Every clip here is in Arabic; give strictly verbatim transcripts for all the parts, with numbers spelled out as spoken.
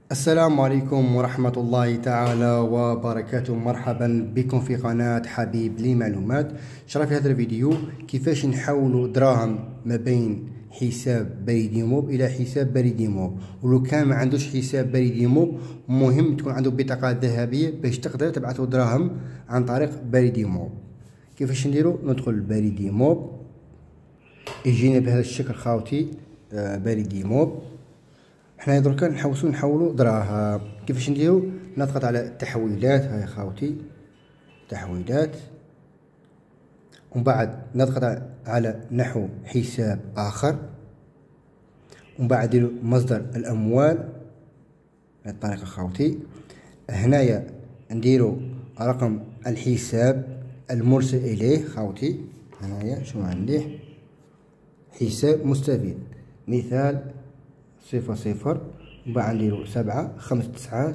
السلام عليكم ورحمة الله تعالى وبركاته. مرحبا بكم في قناة حبيب للمعلومات. شرح في هذا الفيديو كيفاش نحولوا دراهم ما بين حساب بريدي موب الى حساب بريدي موب، ولو كان ما عندوش حساب بريدي موب مهم تكون عنده بطاقة ذهبية باش تقدر تبعثوا دراهم عن طريق بريدي موب. كيفاش نديروا؟ ندخل بريدي موب، يجينا بهذا الشكل خاوتي بريدي موب. حنا دركا نحوسو نحولو دراهم. كيفاش نديرو؟ نضغط على التحويلات، هاي خاوتي تحويلات، ومن بعد نضغط على نحو حساب اخر، ومن بعد نديرو مصدر الاموال بهذه الطريقه خاوتي. هنايا نديرو رقم الحساب المرسل اليه خاوتي. هنايا شو عندي؟ حساب مستفيد مثال صفر صفر، ومن بعد نديرو سبعة خمس تسعات،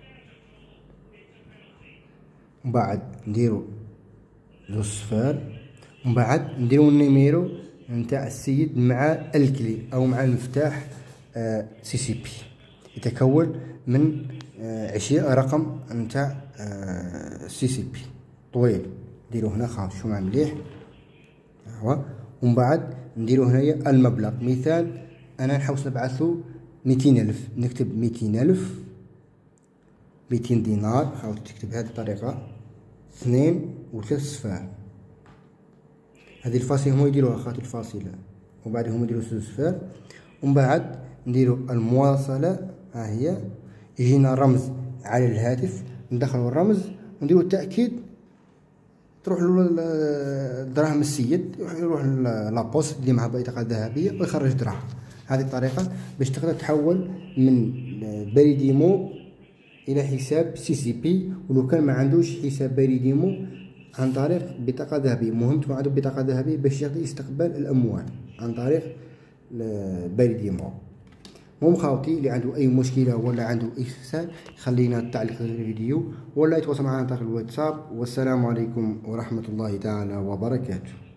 ومن بعد نديرو زوج صفار، ومن بعد نديرو النيميرو نتاع السيد مع الكلي او مع المفتاح آه سي سي بي، يتكون من آه عشرين رقم نتاع آه سي سي بي طويل. نديرو هنا خاوتي شو مع مليح، هو ومن بعد نديرو هنايا المبلغ. مثال انا نحوس نبعثو ميتين الف، نكتب ميتين الف، ميتين دينار خاوتي تكتب بهذه الطريقة، اثنين وثلاث صفار. هذه الفاصلة هما يديروها خاطر الفاصلة، وبعد هما يديرو زوج صفار، ومن بعد نديرو المواصلة. ها هي يجينا رمز على الهاتف، ندخلو الرمز ونديرو التأكيد، تروح له دراهم السيد، يروح لابوست اللي معها بطاقة ذهبية ويخرج دراهم. هذه الطريقة باش تقدر تحول من بريدي موب الى حساب سي سي بي، ولو كان ما عندوش حساب بريدي موب عن طريق بطاقة ذهبية. مهم تكون عنده بطاقة ذهبية باش يقدر يستقبل الأموال عن طريق بريدي موب. المهم خاوتي اللي عنده أي مشكلة ولا عنده أي استفسار خلينا تعليق في الفيديو ولا يتواصل معنا عن طريق الواتساب. والسلام عليكم ورحمة الله تعالى وبركاته.